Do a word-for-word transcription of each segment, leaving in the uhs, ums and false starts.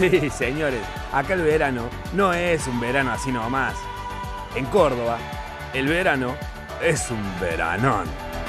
Sí, señores, acá el verano no es un verano así nomás. En Córdoba, el verano es un veranón.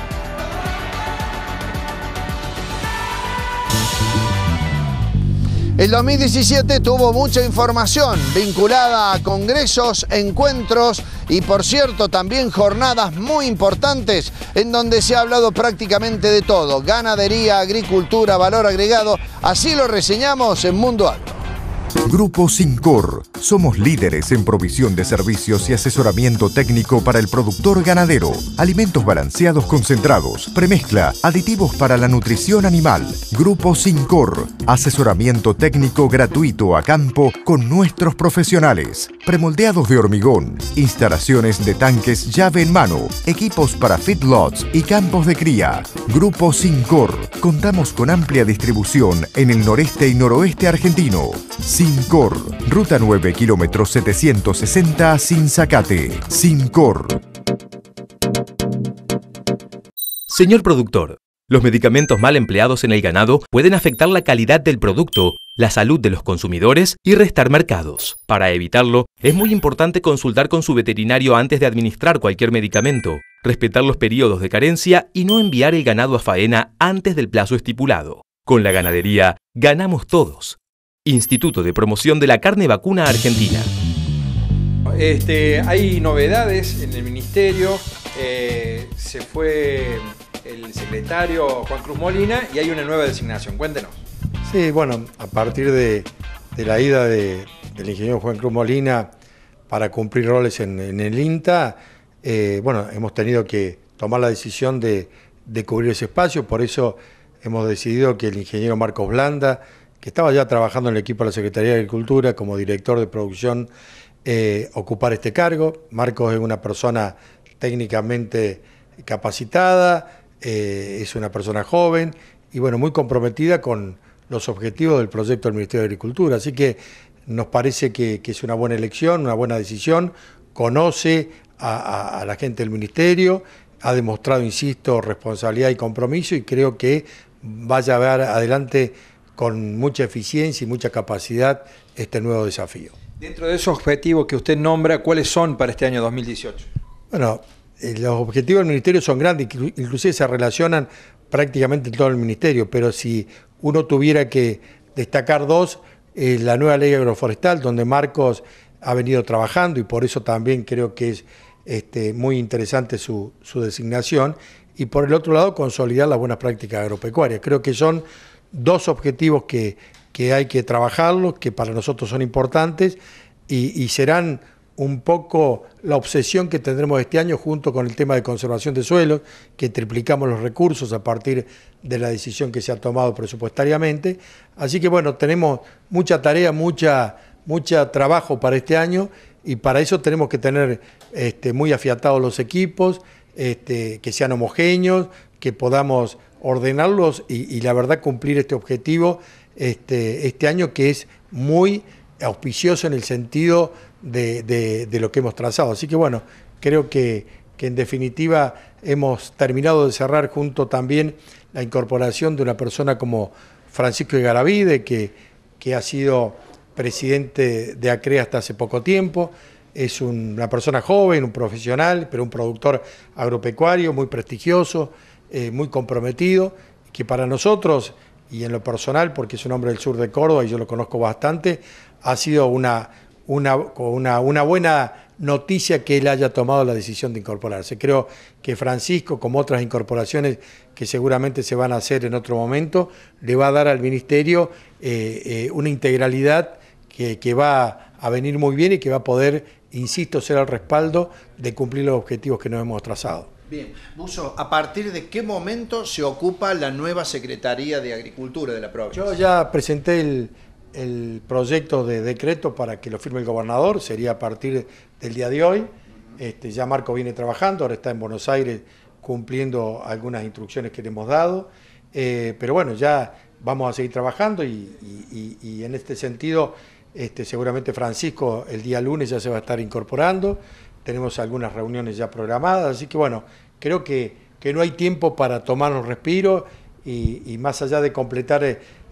El dos mil diecisiete tuvo mucha información vinculada a congresos, encuentros y, por cierto, también jornadas muy importantes en donde se ha hablado prácticamente de todo. Ganadería, agricultura, valor agregado. Así lo reseñamos en Mundo Agro. Grupo Sincor. Somos líderes en provisión de servicios y asesoramiento técnico para el productor ganadero. Alimentos balanceados concentrados, premezcla, aditivos para la nutrición animal. Grupo Sincor. Asesoramiento técnico gratuito a campo con nuestros profesionales. Premoldeados de hormigón. Instalaciones de tanques llave en mano. Equipos para feedlots y campos de cría. Grupo Sincor. Contamos con amplia distribución en el noreste y noroeste argentino. Sincor, Ruta nueve, kilómetro setecientos sesenta, Sinzacate. Sincor. Señor productor, los medicamentos mal empleados en el ganado pueden afectar la calidad del producto, la salud de los consumidores y restar mercados. Para evitarlo, es muy importante consultar con su veterinario antes de administrar cualquier medicamento, respetar los periodos de carencia y no enviar el ganado a faena antes del plazo estipulado. Con la ganadería, ganamos todos. Instituto de Promoción de la Carne Vacuna Argentina. Este, hay novedades en el Ministerio. Eh, se fue el secretario Juan Cruz Molina y hay una nueva designación. Cuéntenos. Sí, bueno, a partir de, de la ida de, del ingeniero Juan Cruz Molina para cumplir roles en, en el INTA, eh, bueno, hemos tenido que tomar la decisión de, de cubrir ese espacio. Por eso hemos decidido que el ingeniero Marcos Blanda, que estaba ya trabajando en el equipo de la Secretaría de Agricultura como director de producción, eh, ocupar este cargo. Marcos es una persona técnicamente capacitada, eh, es una persona joven y bueno, muy comprometida con los objetivos del proyecto del Ministerio de Agricultura. Así que nos parece que, que es una buena elección, una buena decisión, conoce a, a, a la gente del Ministerio, ha demostrado, insisto, responsabilidad y compromiso y creo que vaya a ver adelante con mucha eficiencia y mucha capacidad este nuevo desafío. Dentro de esos objetivos que usted nombra, ¿cuáles son para este año dos mil dieciocho? Bueno, eh, los objetivos del Ministerio son grandes, inclusive se relacionan prácticamente en todo el Ministerio, pero si uno tuviera que destacar dos, eh, la nueva ley agroforestal, donde Marcos ha venido trabajando y por eso también creo que es este, muy interesante su, su designación, y por el otro lado consolidar las buenas prácticas agropecuarias. Creo que son dos objetivos que, que hay que trabajarlos, que para nosotros son importantes y, y serán un poco la obsesión que tendremos este año junto con el tema de conservación de suelos, que triplicamos los recursos a partir de la decisión que se ha tomado presupuestariamente. Así que bueno, tenemos mucha tarea, mucha, mucha trabajo para este año y para eso tenemos que tener este, muy afiatados los equipos, este, que sean homogéneos, que podamos ordenarlos y, y la verdad cumplir este objetivo este, este año, que es muy auspicioso en el sentido de, de, de lo que hemos trazado. Así que bueno, creo que, que en definitiva hemos terminado de cerrar junto también la incorporación de una persona como Francisco Garavide, que, que ha sido presidente de ACREA hasta hace poco tiempo. Es un, una persona joven, un profesional, pero un productor agropecuario muy prestigioso, Eh, muy comprometido, que para nosotros, y en lo personal, porque es un hombre del sur de Córdoba y yo lo conozco bastante, ha sido una, una, una, una buena noticia que él haya tomado la decisión de incorporarse. Creo que Francisco, como otras incorporaciones que seguramente se van a hacer en otro momento, le va a dar al Ministerio eh, eh, una integralidad que, que va a venir muy bien y que va a poder, insisto, ser el respaldo de cumplir los objetivos que nos hemos trazado. Bien, Buzo, ¿a partir de qué momento se ocupa la nueva Secretaría de Agricultura de la provincia? Yo ya presenté el, el proyecto de decreto para que lo firme el gobernador, sería a partir del día de hoy. Este, ya Marco viene trabajando, ahora está en Buenos Aires cumpliendo algunas instrucciones que le hemos dado, eh, pero bueno, ya vamos a seguir trabajando y, y, y, y en este sentido este, seguramente Francisco el día lunes ya se va a estar incorporando. Tenemos algunas reuniones ya programadas, así que bueno, creo que, que no hay tiempo para tomarnos respiro y, y más allá de completar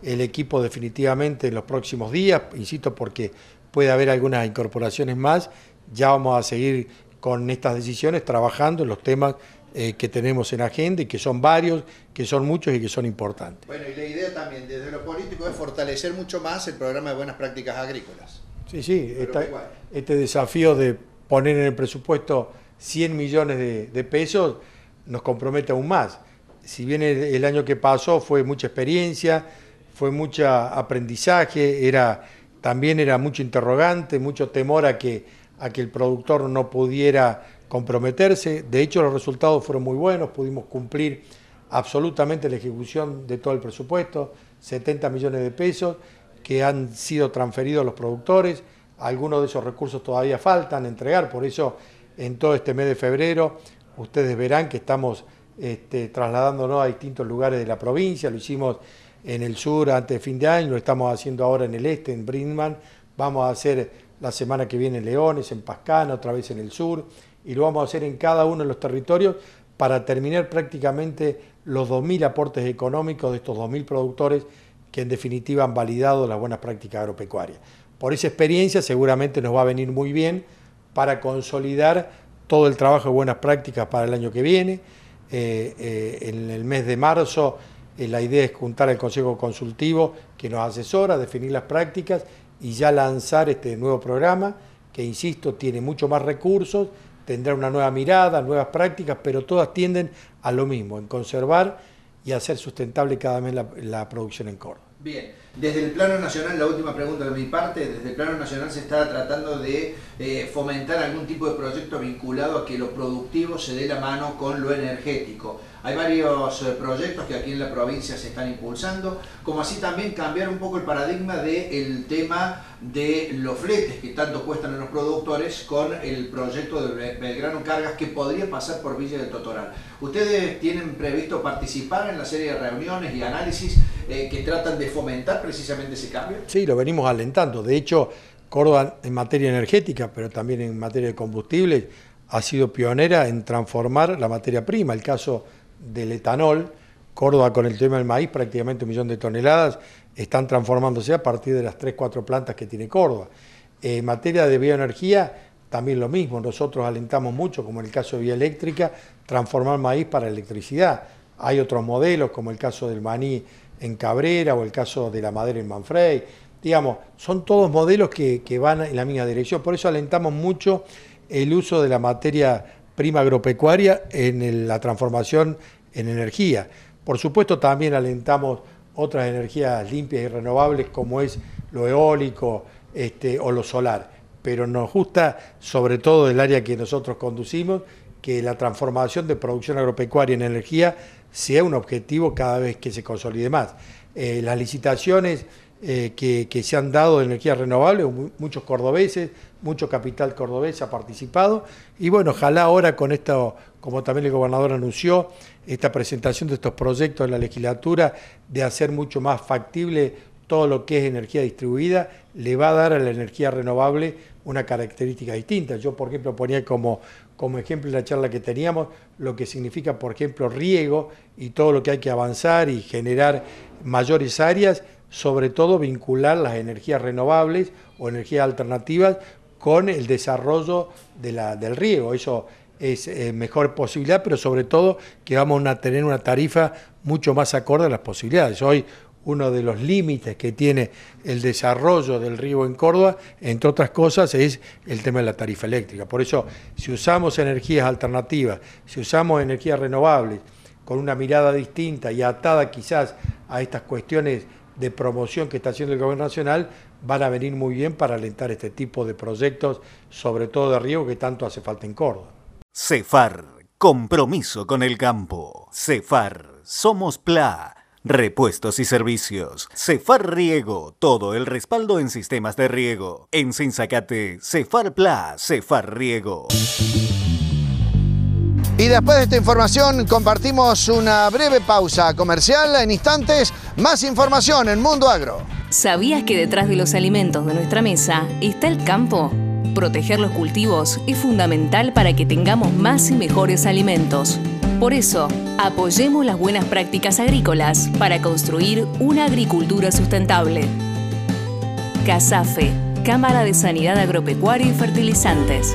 el equipo definitivamente en los próximos días, insisto, porque puede haber algunas incorporaciones más. Ya vamos a seguir con estas decisiones trabajando en los temas eh, que tenemos en agenda y que son varios, que son muchos y que son importantes. Bueno, y la idea también desde lo político es fortalecer mucho más el programa de buenas prácticas agrícolas. Sí, sí, esta, este desafío de poner en el presupuesto cien millones de, de pesos nos compromete aún más. Si bien el, el año que pasó fue mucha experiencia, fue mucho aprendizaje, era, también era mucho interrogante, mucho temor a que, a que el productor no pudiera comprometerse. De hecho, los resultados fueron muy buenos, pudimos cumplir absolutamente la ejecución de todo el presupuesto, setenta millones de pesos que han sido transferidos a los productores. Algunos de esos recursos todavía faltan entregar, por eso en todo este mes de febrero ustedes verán que estamos este, trasladándonos a distintos lugares de la provincia. Lo hicimos en el sur antes de fin de año, lo estamos haciendo ahora en el este, en Brindman, vamos a hacer la semana que viene en Leones, en Pascana, otra vez en el sur, y lo vamos a hacer en cada uno de los territorios para terminar prácticamente los dos mil aportes económicos de estos dos mil productores que en definitiva han validado las buenas prácticas agropecuarias. Por esa experiencia seguramente nos va a venir muy bien para consolidar todo el trabajo de buenas prácticas para el año que viene. Eh, eh, en el mes de marzo eh, la idea es juntar al Consejo Consultivo que nos asesora, definir las prácticas y ya lanzar este nuevo programa que, insisto, tiene mucho más recursos, tendrá una nueva mirada, nuevas prácticas, pero todas tienden a lo mismo, en conservar y hacer sustentable cada vez la, la producción en Córdoba. Bien, desde el plano nacional, la última pregunta de mi parte, desde el plano nacional se está tratando de eh, fomentar algún tipo de proyecto vinculado a que lo productivo se dé la mano con lo energético. Hay varios eh, proyectos que aquí en la provincia se están impulsando, como así también cambiar un poco el paradigma del tema de los fletes que tanto cuestan a los productores con el proyecto de Belgrano Cargas que podría pasar por Villa del Totoral. ¿Ustedes tienen previsto participar en la serie de reuniones y análisis eh, que tratan de fomentar precisamente ese cambio? Sí, lo venimos alentando. De hecho, Córdoba en materia energética, pero también en materia de combustibles, ha sido pionera en transformar la materia prima. El caso del etanol, Córdoba con el tema del maíz, prácticamente un millón de toneladas, están transformándose a partir de las tres, cuatro plantas que tiene Córdoba. Eh, en materia de bioenergía, también lo mismo. Nosotros alentamos mucho, como en el caso de vía eléctrica, transformar maíz para electricidad. Hay otros modelos, como el caso del maní en Cabrera o el caso de la madera en Manfrey. Digamos, son todos modelos que, que van en la misma dirección. Por eso alentamos mucho el uso de la materia prima agropecuaria en el, la transformación en energía. Por supuesto, también alentamos otras energías limpias y renovables como es lo eólico este, o lo solar. Pero nos gusta, sobre todo del área que nosotros conducimos, que la transformación de producción agropecuaria en energía sea un objetivo cada vez que se consolide más. Eh, las licitaciones eh, que, que se han dado de energías renovables, muchos cordobeses, mucho capital cordobés ha participado, y bueno, ojalá ahora con esto, como también el gobernador anunció, esta presentación de estos proyectos en la legislatura, de hacer mucho más factible todo lo que es energía distribuida, le va a dar a la energía renovable una característica distinta. Yo, por ejemplo, ponía como, como ejemplo en la charla que teníamos lo que significa, por ejemplo, riego y todo lo que hay que avanzar y generar mayores áreas, sobre todo vincular las energías renovables o energías alternativas con el desarrollo de la, del riego. Eso es eh, mejor posibilidad, pero sobre todo que vamos a tener una tarifa mucho más acorde a las posibilidades. Hoy uno de los límites que tiene el desarrollo del riego en Córdoba, entre otras cosas, es el tema de la tarifa eléctrica. Por eso, si usamos energías alternativas, si usamos energías renovables, con una mirada distinta y atada quizás a estas cuestiones de promoción que está haciendo el gobierno nacional, van a venir muy bien para alentar este tipo de proyectos, sobre todo de riego, que tanto hace falta en Córdoba. Cefar, compromiso con el campo. Cefar, somos P L A. Repuestos y servicios. Cefar Riego, todo el respaldo en sistemas de riego. En Sinzacate, Cefar P L A, Cefar Riego. Y después de esta información compartimos una breve pausa comercial. En instantes, más información en Mundo Agro. ¿Sabías que detrás de los alimentos de nuestra mesa está el campo? Proteger los cultivos es fundamental para que tengamos más y mejores alimentos. Por eso, apoyemos las buenas prácticas agrícolas para construir una agricultura sustentable. CASAFE, Cámara de Sanidad Agropecuaria y Fertilizantes.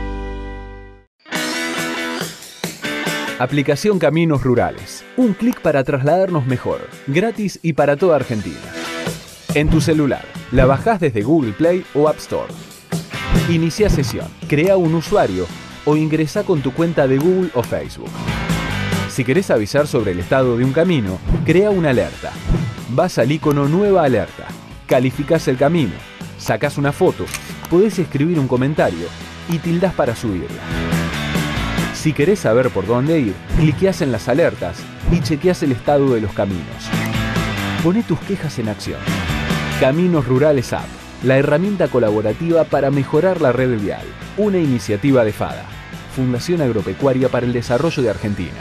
Aplicación Caminos Rurales. Un clic para trasladarnos mejor, gratis y para toda Argentina. En tu celular, la bajás desde Google Play o App Store. Inicia sesión, crea un usuario o ingresá con tu cuenta de Google o Facebook. Si querés avisar sobre el estado de un camino, crea una alerta. Vas al icono Nueva Alerta, calificás el camino, sacás una foto, podés escribir un comentario y tildás para subirla. Si querés saber por dónde ir, cliqueás en las alertas y chequeás el estado de los caminos. Poné tus quejas en acción. Caminos Rurales App, la herramienta colaborativa para mejorar la red vial. Una iniciativa de FADA, Fundación Agropecuaria para el Desarrollo de Argentina.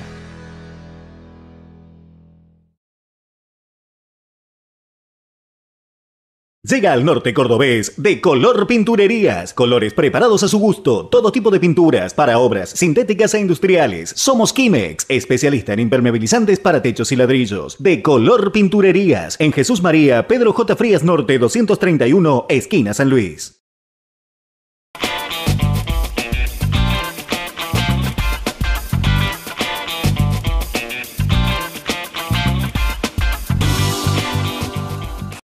Llega al norte cordobés De Color Pinturerías. Colores preparados a su gusto. Todo tipo de pinturas para obras sintéticas e industriales. Somos Quimex, especialista en impermeabilizantes para techos y ladrillos. De Color Pinturerías. En Jesús María, Pedro J. Frías Norte doscientos treinta y uno, esquina San Luis.